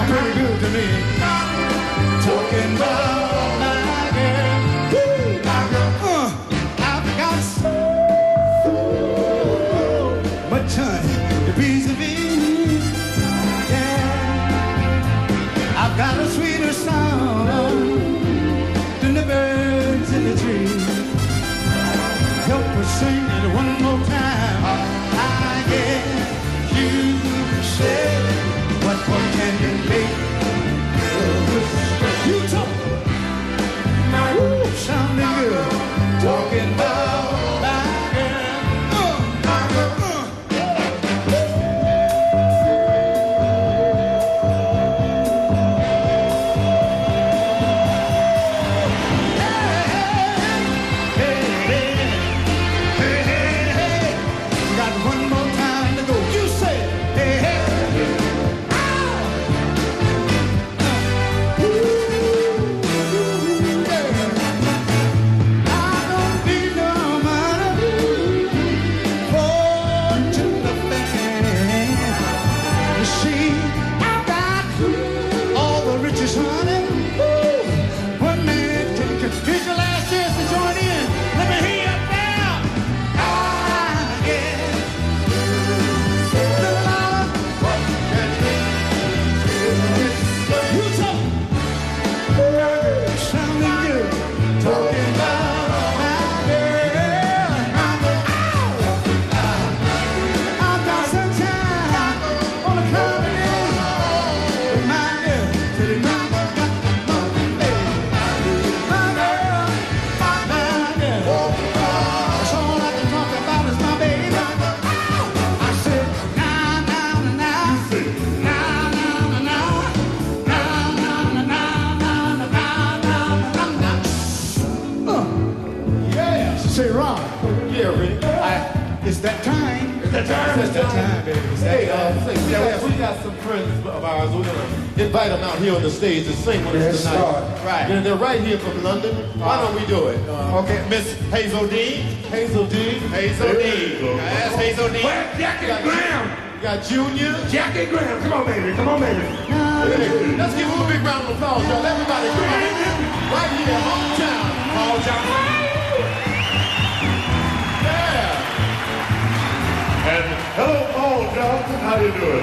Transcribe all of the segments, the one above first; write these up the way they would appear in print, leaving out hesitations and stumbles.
pretty good to me. Talking about my girl. Woo, my girl. I've got so much honey to be to me. Yeah. I've got a sweeter sound than the birds in the trees. Help us sing it one more time. I guess you said, what more can you make? You talk, sounding good, talking about my girl, my girl. Got one more time to go. You say, hey, hey. Say, Ron. Yeah, Rick. It's that time. It's that time. It's that time, baby. It's that time. We got some friends of ours. We're gonna invite them out here on the stage to sing with us tonight. Right. And they're right here from London. Why don't we do it? Okay. Miss Hazel Dean. Hazel Dean. Hazel Dean. That's Hazel Dean. Where's Jackie Graham? We got Junior. Jackie Graham. Come on, baby. Come on, baby. Let's give him a big round of applause, y'all. Everybody, come on. Right here, hometown. Paul Johnson. And hello, Paul Johnson. How you doing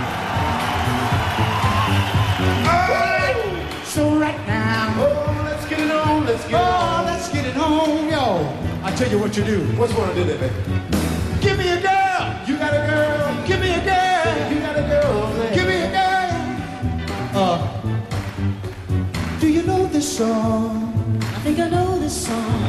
tonight? So right now, Let's get it on. Let's get it on. let's get it on, yo. I tell you what you do. What's one to do that, baby? Give me a girl. You got a girl. Give me a girl. You got a girl. Man. Give me a girl. Do you know this song? I think I know this song.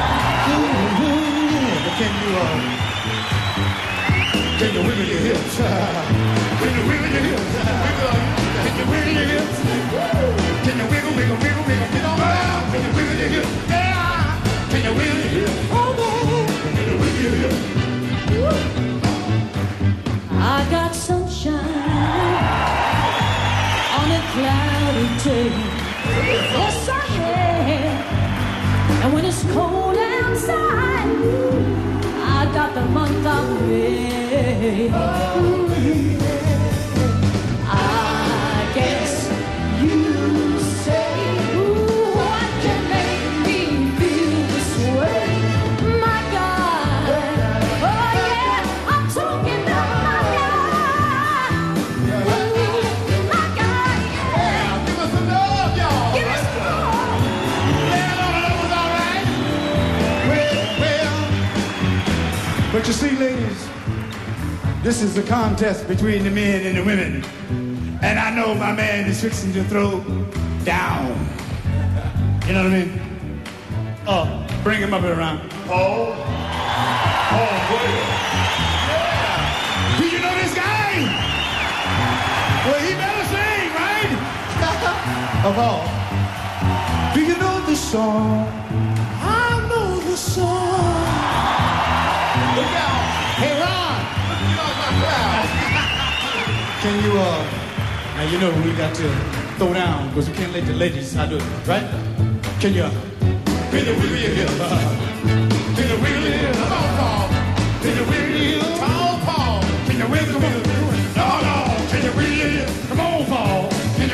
Can you wiggle your hips? Can you wiggle your hips? Can you wiggle your hips? Can you wiggle, wiggle, wiggle, wiggle? Get on down. Can you wiggle your hips? Yeah. Can you wiggle your hips? Oh, baby. Can you wiggle your hips? I got sunshine on a cloudy day. Yes, I am. And when it's cold outside, I got the month of May. I guess you say, ooh, what can make me feel this way? My God, oh yeah, I'm talking about my God. Ooh, my God, yeah. Give us some love, y'all. Give us more. Yeah, no, that was all right. Well, but you see, ladies, this is a contest between the men and the women. And I know my man is fixing to throw down. You know what I mean? Oh, bring him up here around. Paul Williams. Do you know this guy? Well, he better sing, right? Of all. Do you know the song? I know the song. Look out. Hey, Ron. Get off my crowd. Can you, now you know we got to throw down because we can't let the ladies do it, right? Can you wiggle your hips? Can you wiggle your hips? Come on, Paul. Can you wiggle your hips? Tall Paul. Can you wiggle your hips? No, no. Can you wiggle your hips? Come on, Paul. Can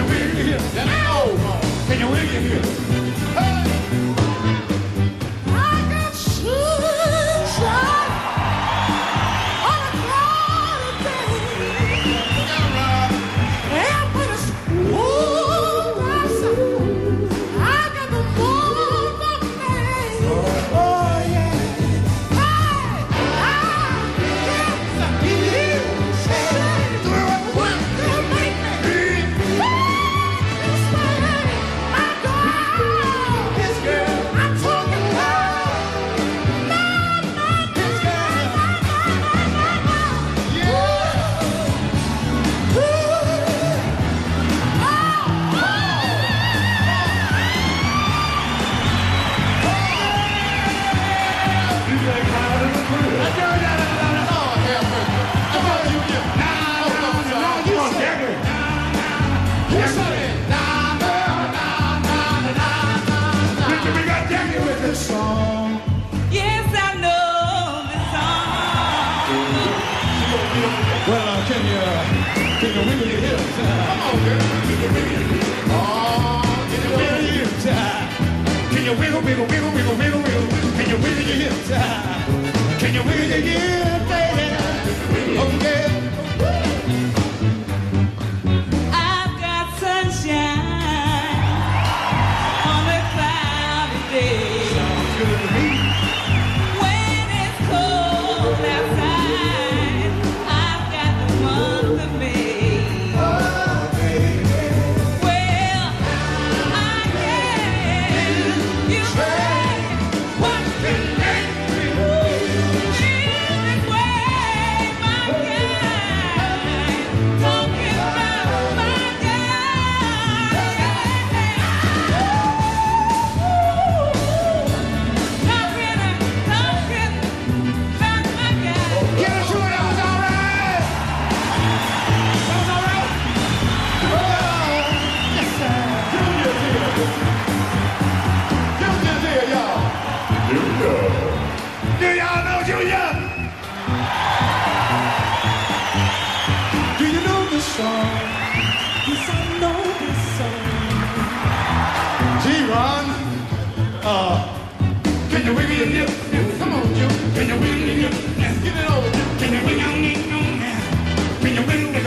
Can you wiggle your hips? Come on, girl. Oh, get it Wiggle on. your hips. Can you wiggle, wiggle, wiggle, wiggle, wiggle, wiggle? Can you wiggle your hips? Can you wiggle your hips, baby? Okay. I've got sunshine on a cloudy day. Sounds good to me. When it's cold outside, I've got the month of May. Well, I guess you say what can make me feel this way, my guy. Talking about my guy. Talking about my guy. Get it to it, that was all right. That was all right. Oh, yes, sir. Junior's here. Junior's here, y'all. Junior. Do y'all know Junior? Do you know this song? Yes, I know this song. Gee, Ron. Can you wiggle your hips? Come on, Junior. Can you wiggle your hips? Get it on. Can you wiggle your hips? Can you wiggle your